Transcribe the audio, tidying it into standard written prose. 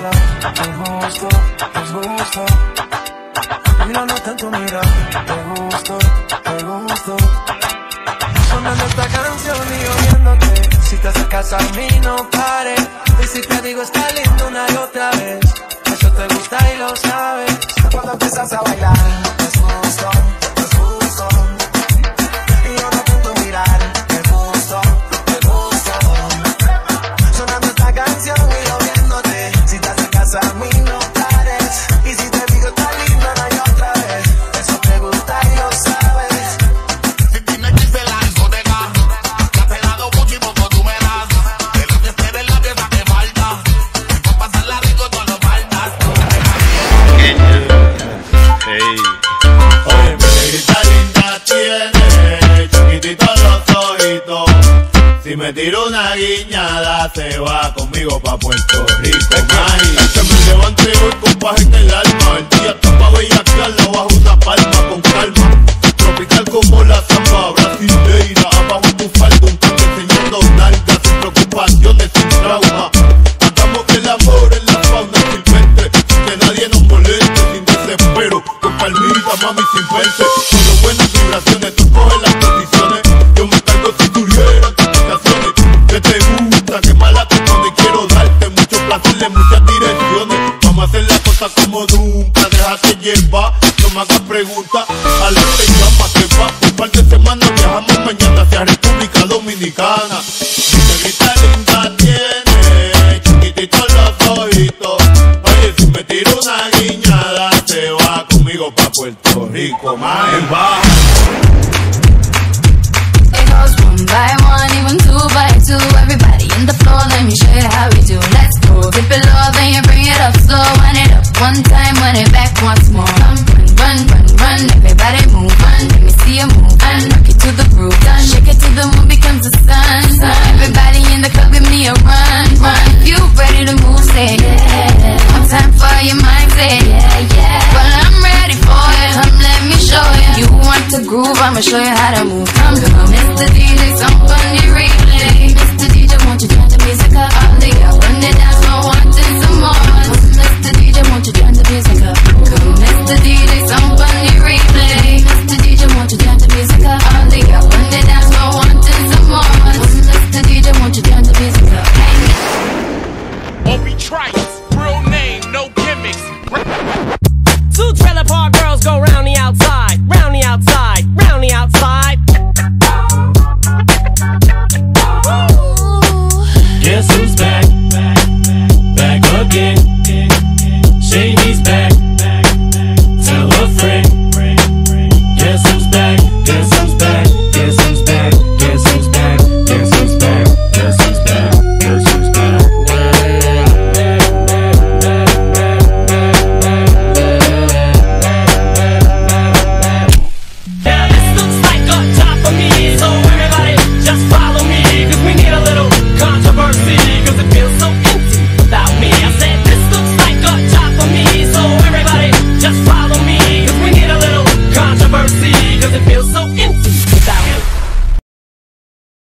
mala, injusto, es gusto. Mirando tanto mira, te gusto. Sonando esta canción y oyéndote. Si te acercas a mí no pares. Y si te digo está lindo una y otra vez, eso te gusta y lo sabes. Cuando empiezas a bailar, es justo. Y yo no puedo mirar, es justo. Sonando esta canción y yo viéndote. Si te acercas a mí no pares. Y si te digo está lindo una y otra vez, eso te gusta y lo sabes. Si tienes que irse la discoteca, te has pegado mucho y poco tú me das. De la que se ve la pieza que falta. Y para pasarla rico tú lo faltas. Oye, mi negrita linda tiene chiquititos los ojitos. Si me tiro una guiñada se va conmigo pa' Puerto Rico. Es que me levanté hoy con paz en el alma. El día está pa' bellaquearla bajo una palma con calma. Tropical como la zamba brasileira. Abajo tu falda un tanque enseñando nalgas sin preocupaciones, sin trauma. Hagamos el amor en la fauna silvestre, que nadie nos moleste sin desespero. Con calmita, mami, sin verse. Solo buenas vibraciones, tú coges las posiciones. Yo me cargo si tuvieran complicaciones. Que te gusta, que mala te pone. Quiero darte mucho placer en muchas direcciones. Vamos a hacer las cosas como nunca. Déjate llevar, no me hagas preguntas. A la te llama, que va. Un par de semanas viajamos mañana hacia República Dominicana. Mi negrita linda tiene chiquititos los ojitos. Oye, si me tiro una guiñada se va conmigo pa' Puerto Rico, man. Va. It goes one by one, even two by two. Everybody in the floor, let me show you how we do. Let's go. Dip it low, then you bring it up slow. Wind it up one time, wind it back once more. Come, run, everybody move. Run, let me see you move. And rock it to the groove. Done, shake it till the moon becomes the sun. Everybody in the club, give me a run. If you ready to move, say yeah. One time for your mind, say yeah. Well, I'm ready for it. Come, let me show you. You want to groove, I'ma show you how to move. Come, Mr. DJ,